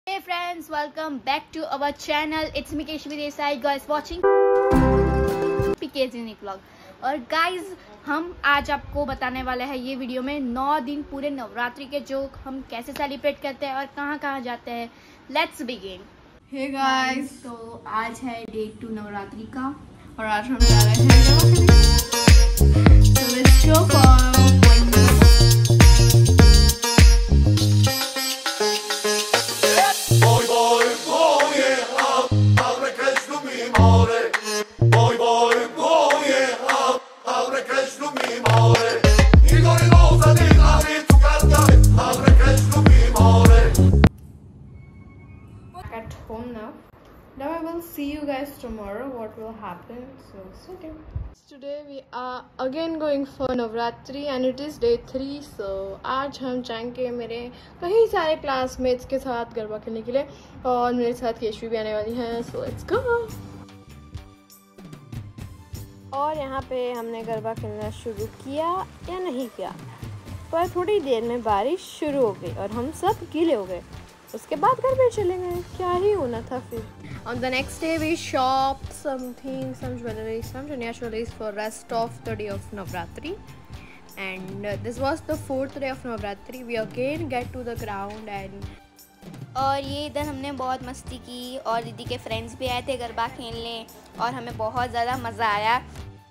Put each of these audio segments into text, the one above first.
Hey friends, welcome back to our channel. It's me Keshvi Desai, guys watching PK's Unique Vlog. और guys हम आज आपको बताने वाले हैं ये वीडियो में 9 दिन पूरे नवरात्रि के जो हम कैसे सेलिब्रेट करते हैं और कहाँ जाते हैं. Let's begin. हे गाइस, तो आज है डे 2 नवरात्रि का और आज हम जा रहे हैं so let's show for at home now. Now I will see you guys tomorrow what will happen, so stay tuned. Today we are again going for Navratri and it is day 3. so आज हम जाएंगे मेरे कई सारे classmates के साथ गरबा खेलने के लिए और मेरे साथ केशवी भी आने वाली हैं. so let's go. और यहाँ पे हमने गरबा खेलना शुरू किया या नहीं किया, पर थोड़ी देर में बारिश शुरू हो गई और हम सब गीले हो गए. उसके बाद घर पे चले गए, क्या ही होना था फिर. On the next day we shopped some jewelry, some Chania jewelries for rest of the day of Navratri. And this was the 4th day of Navratri. We again get to the ground and और ये इधर हमने बहुत मस्ती की और दीदी के फ्रेंड्स भी आए थे गरबा खेलने और हमें बहुत ज़्यादा मज़ा आया.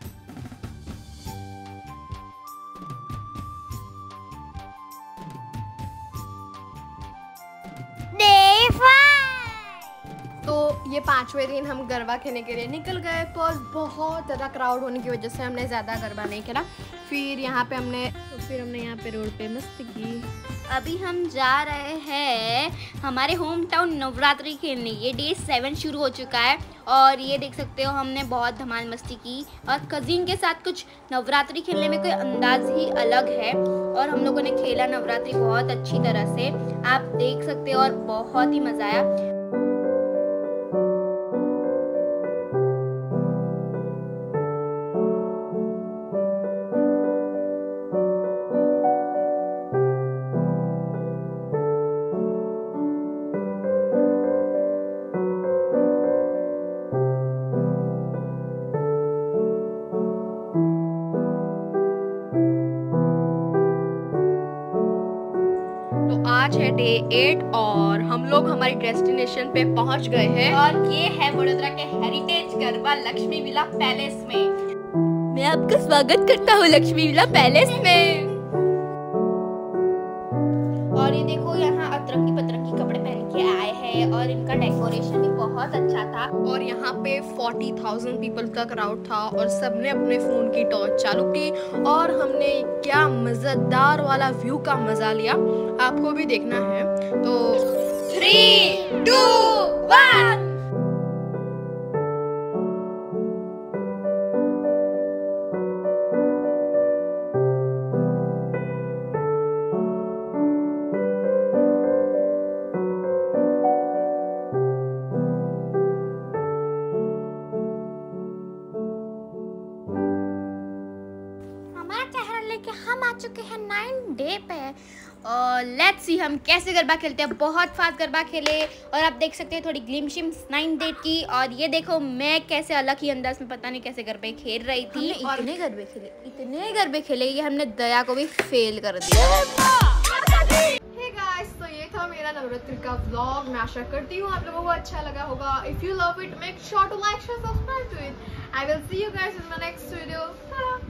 तो ये 5वें दिन हम गरबा खेलने के लिए निकल गए, पर बहुत ज़्यादा क्राउड होने की वजह से हमने ज़्यादा गरबा नहीं खेला. फिर यहाँ पे हमने यहाँ पे रोड पे मस्ती की. अभी हम जा रहे हैं हमारे होम टाउन नवरात्रि खेलने. ये डे 7 शुरू हो चुका है और ये देख सकते हो हमने बहुत धमाल मस्ती की और कज़िन के साथ कुछ नवरात्रि खेलने में कोई अंदाज ही अलग है और हम लोगों ने खेला नवरात्रि बहुत अच्छी तरह से, आप देख सकते हो, और बहुत ही मज़ा आया. आज है डे 8 और हम लोग हमारी डेस्टिनेशन पे पहुंच गए हैं और ये है वडोदरा के हेरिटेज गरबा लक्ष्मी विला पैलेस में. मैं आपका स्वागत करता हूँ लक्ष्मी विला पैलेस में. और ये देखो यहाँ अतरंगी पतरंगी कपड़े पहन के आए हैं और इनका डेकोरेशन भी बहुत अच्छा था. और यहाँ पे 40,000 पीपल का क्राउड था और सबने अपने फोन की टॉर्च चालू की और हमने क्या मजेदार वाला व्यू का मजा लिया. आपको भी देखना है तो 3, 2, 1. लेके हम आ चुके हैं 9 डे पे और लेट्स सी हम कैसे गरबा खेलते हैं. बहुत फास्ट गरबा खेले और आप देख सकते हैं थोड़ी ग्लिम्शिम्स 9 डे की. और ये देखो मैं कैसे अलग ही अंदाज में पता नहीं कैसे गरबे खेल रही थी. इतने गरबे खेले ये हमने दया को भी फेल कर दिया. Hey guys, तो ये था मेरा नवरात्रि का व्लॉग. मैं आशा करती हूँ आप लोगों को अच्छा लगा होगा. If you love it, make sure to like, share, subscribe to it. I will see you guys in my next video.